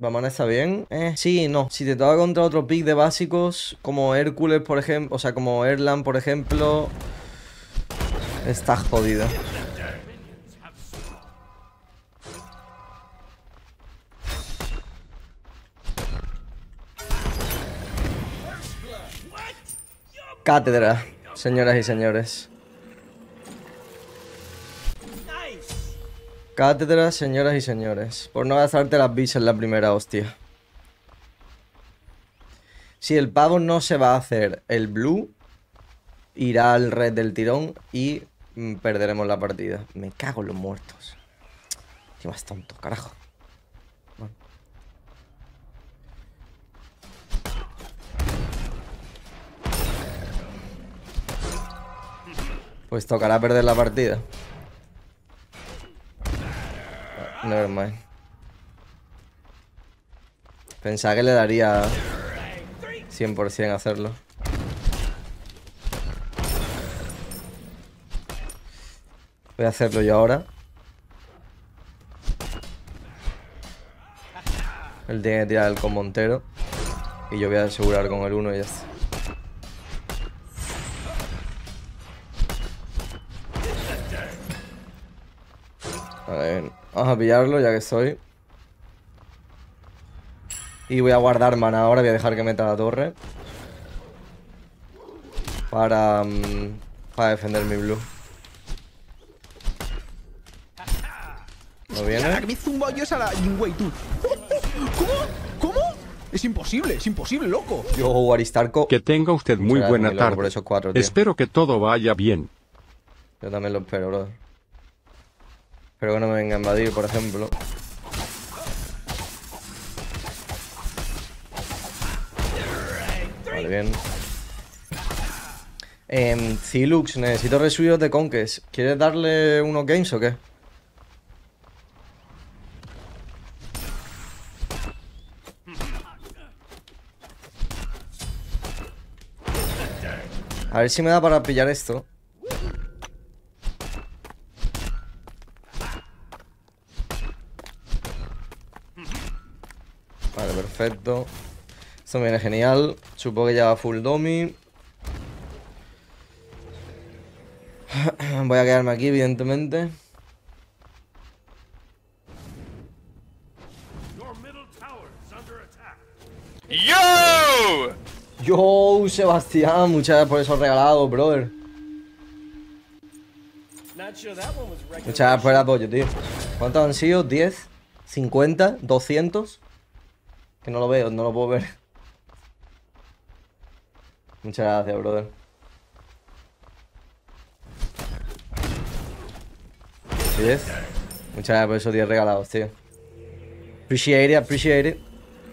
Bamana está bien. Sí, no. Si te toca contra otro pick de básicos, como Hércules, por ejemplo, o sea, como Erlan, por ejemplo, está jodido. Cátedra, señoras y señores. Cátedra, señoras y señores. Por no gastarte las bichas en la primera hostia. Si el pavo no se va a hacer el blue, irá al red del tirón y perderemos la partida. Me cago en los muertos. Qué más tonto, carajo. Bueno. Pues tocará perder la partida. Nevermind. Pensaba que le daría 100% hacerlo. Voy a hacerlo yo ahora. Él tiene que tirar el combo entero. Y yo voy a asegurar con el 1 y ya está. A ver, vamos a pillarlo ya que estoy. Y voy a guardar mana ahora, voy a dejar que meta la torre. Para defender mi blue. ¿No viene? La que me zumba yo es a la Yingwei, tú. ¿Cómo? ¿Cómo? Es imposible, loco. Yo, Aristarco. Que tenga usted muy buena muy loco tarde. por esos 4, tío. Espero que todo vaya bien. Yo también lo espero, bro. Espero que no me venga a invadir, por ejemplo. Vale, bien. Cilux, necesito resuidos de Conquest. ¿Quieres darle unos games o qué? A ver si me da para pillar esto. Vale, perfecto. Esto me viene genial. Supongo que ya va full domi. Voy a quedarme aquí, evidentemente. ¡Yo! Yo, Sebastián, muchas gracias por esos regalados, brother. Muchas gracias por el apoyo, tío. ¿Cuántos han sido? ¿10? ¿50? ¿200? Que no lo veo, no lo puedo ver. Muchas gracias, brother. ¿10? Muchas gracias por esos 10 regalados, tío. Appreciate it, appreciate it.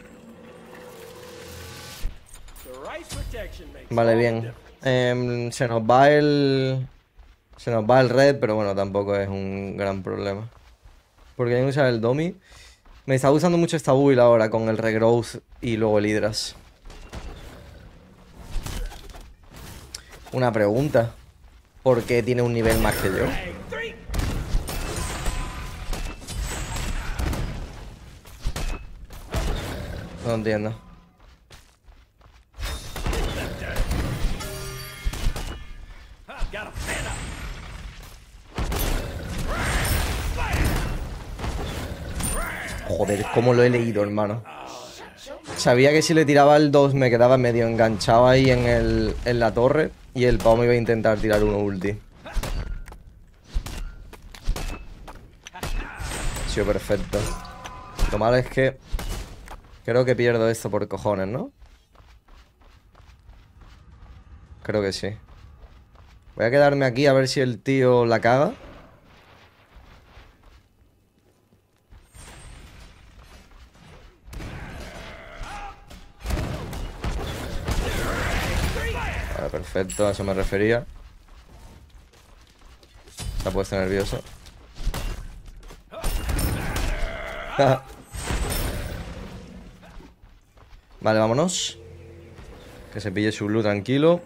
Vale, bien. Se nos va el red, pero bueno, tampoco es un gran problema. Porque hay que usar el Domi. Me está gustando mucho esta build ahora con el regrowth y luego el Hydras. Una pregunta. ¿Por qué tiene un nivel más que yo? No entiendo. Joder, cómo lo he leído, hermano. Sabía que si le tiraba el 2 me quedaba medio enganchado ahí en la torre. Y el pavo me iba a intentar tirar uno ulti. Ha sido perfecto. Lo malo es que creo que pierdo esto por cojones, ¿no? Creo que sí. Voy a quedarme aquí a ver si el tío la caga. Vale, perfecto, a eso me refería. Se ha puesto nervioso. Vale, vámonos. Que se pille su blue tranquilo.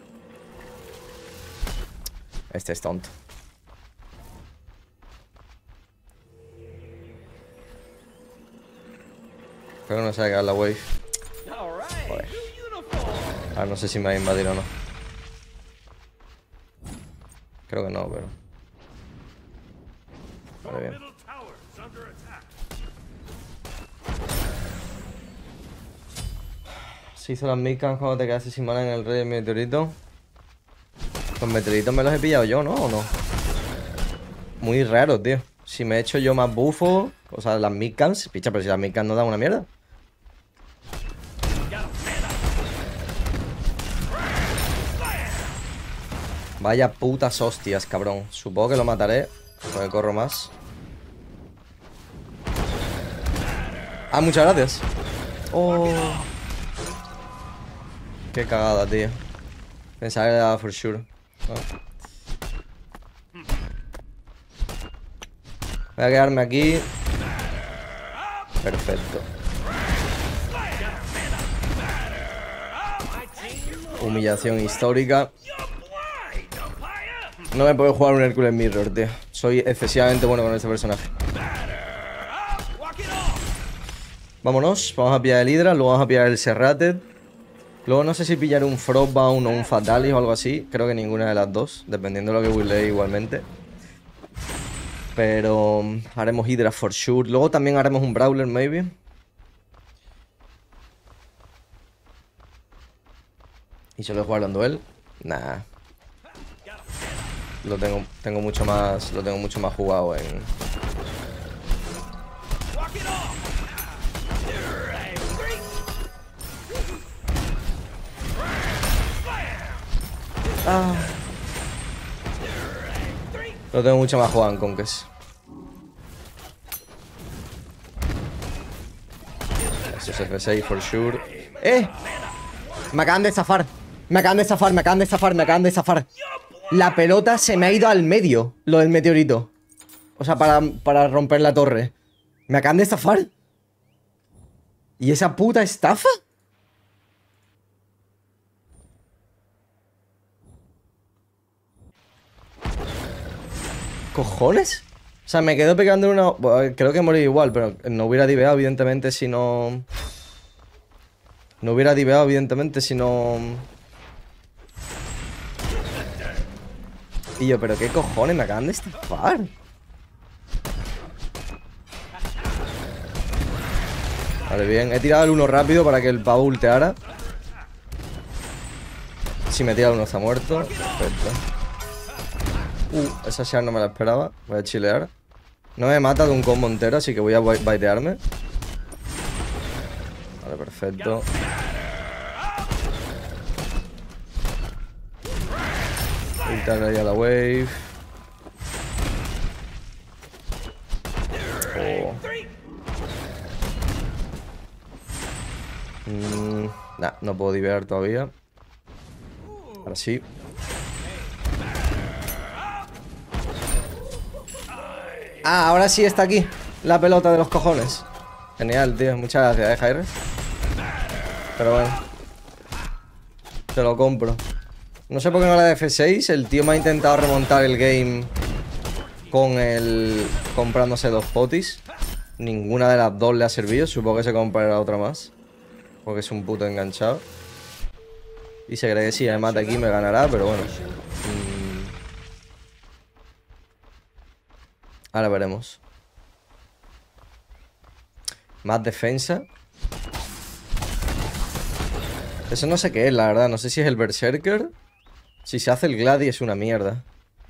Este es tonto. Creo que no se va a quedar la wave. Joder. Ahora no sé si me va a invadir o no. Creo que no, pero... Vale, bien. Se hizo las midcams cuando te quedaste sin mana en el rey del meteorito. Los meteoritos me los he pillado yo, ¿no? ¿O no? Muy raro, tío. Si me he hecho yo más bufo, o sea, las midcams, picha, pero si las midcams no dan una mierda. Vaya putas hostias, cabrón. Supongo que lo mataré, porque corro más. Ah, muchas gracias. Oh. Qué cagada, tío. Pensaba que le daba for sure. Oh. Voy a quedarme aquí. Perfecto. Humillación histórica. No me puedo jugar un Hércules Mirror, tío. Soy excesivamente bueno con este personaje. Vámonos. Vamos a pillar el Hydra. Luego vamos a pillar el Serrated. Luego no sé si pillaré un Frostbound o un Fatalis o algo así. Creo que ninguna de las dos. Dependiendo de lo que willee igualmente. Pero haremos Hydra for sure. Luego también haremos un Brawler, maybe. ¿Y solo jugarlo en duel? Nah. Lo tengo mucho más jugado en... Ah. Lo tengo mucho más jugado en Conquest. Eso es F6 for sure. ¡Eh! Me acaban de zafar. Me acaban de zafar, me acaban de zafar, me acaban de zafar. La pelota se me ha ido al medio. Lo del meteorito. O sea, para romper la torre. Me acaban de zafar. ¿Y esa puta estafa? ¿Cojones? O sea, me quedo pegando en una... Bueno, creo que morí igual, pero no hubiera diveado, evidentemente, si no... No hubiera diveado, evidentemente, si no... Y yo, ¿pero qué cojones? Me acaban de estafar. Vale, bien. He tirado el 1 rápido para que el pavo ulteara. Si me tira el 1 está muerto. Perfecto. Esa share no me la esperaba. Voy a chilear. No me mata de un combo entero, así que voy a baitearme. Vale, perfecto. Ultar ahí a la wave. Oh. Nah, no puedo divear todavía. Ahora sí. Ah, ahora sí está aquí la pelota de los cojones. Genial, tío. Muchas gracias, Jair. Pero bueno, te lo compro. No sé por qué no la de F6. El tío me ha intentado remontar el game con el... comprándose 2 potis. Ninguna de las dos le ha servido. Supongo que se comprará otra más, porque es un puto enganchado. Y se cree que si me mata aquí me ganará, pero bueno. Ahora veremos. Más defensa. Eso no sé qué es, la verdad. No sé si es el Berserker. Si se hace el Gladi es una mierda.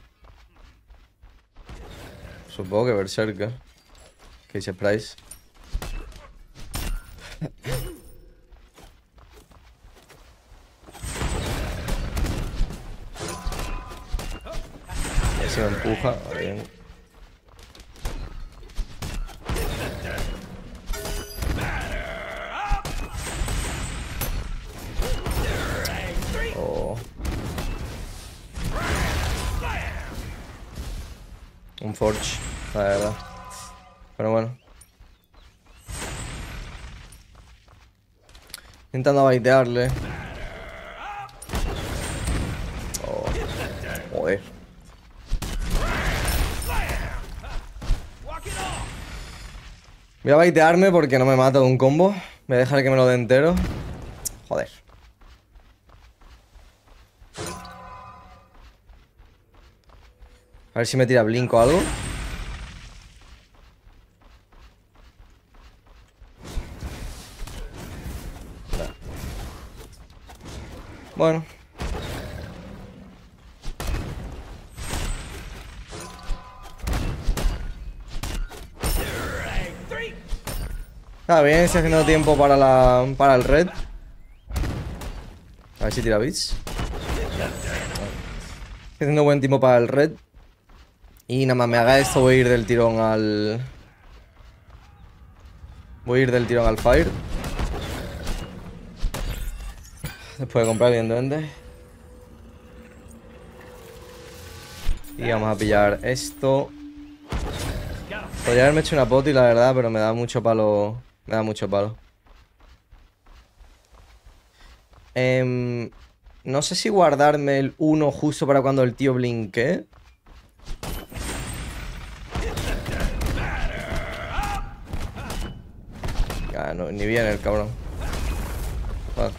Supongo que Berserker. ¿Qué dice Price? A ver si me empuja. Bien. Oh. Un Forge, la verdad. Pero bueno. Intentando baitearle. Oh. Joder. Voy a baitearme porque no me mata de un combo. Voy a dejar que me lo dé entero. Joder. A ver si me tira Blink o algo. Bueno. Está bien, estoy haciendo tiempo para el red. A ver si tira bits. Estoy haciendo buen tiempo para el red. Y nada más me haga esto, voy a ir del tirón al... Voy a ir del tirón al fire. Después de comprar, evidentemente. Y vamos a pillar esto. Podría haberme hecho una poti, la verdad, pero me da mucho palo. Me da mucho palo. No sé si guardarme el 1 justo para cuando el tío blinque. Ya, no, ni viene el cabrón. Vale.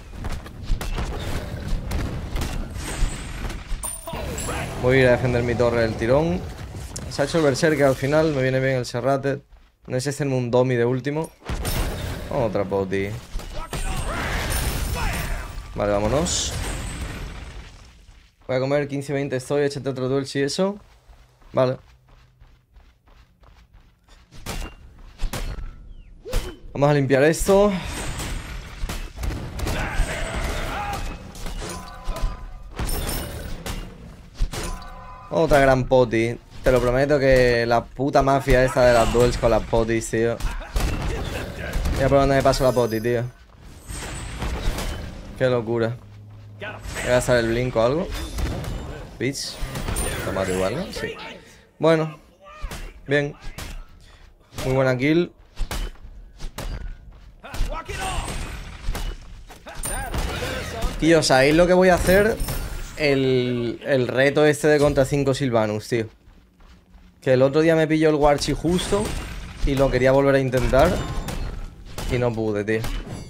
Voy a ir a defender mi torre del tirón. Se ha hecho el berserker al final, me viene bien el serrate. No sé si hacerme un domi de último. Otra poti. Vale, vámonos. Voy a comer 15-20 estoy, échate otro dulce y eso. Vale. Vamos a limpiar esto. Otra gran poti. Te lo prometo que la puta mafia esta de las duels con las potis, tío. Mira por dónde me paso la poti, tío. Qué locura. Voy a gastar el blink o algo. Bitch. Lo mato igual, ¿no? Sí. Bueno. Bien. Muy buena kill. Tío, ¿sabéis lo que voy a hacer? El reto este de contra 5 Sylvanus, tío. Que el otro día me pilló el Warchi justo y lo quería volver a intentar y no pude, tío.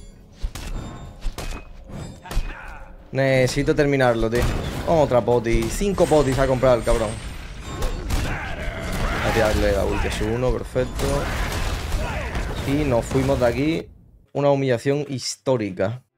Necesito terminarlo, tío. Otra poti. 5 potis ha comprado el cabrón. Voy a tirarle la ulti su 1, perfecto. Y nos fuimos de aquí. Una humillación histórica.